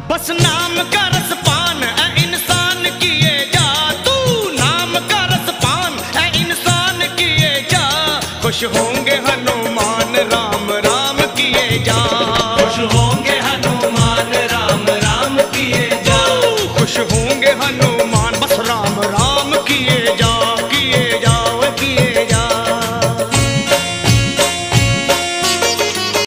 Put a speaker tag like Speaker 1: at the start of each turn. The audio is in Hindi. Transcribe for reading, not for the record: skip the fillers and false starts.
Speaker 1: बस नाम का रसपान ऐ इंसान किए जा, तू नाम का रसपान ऐ इंसान किए जा। खुश हो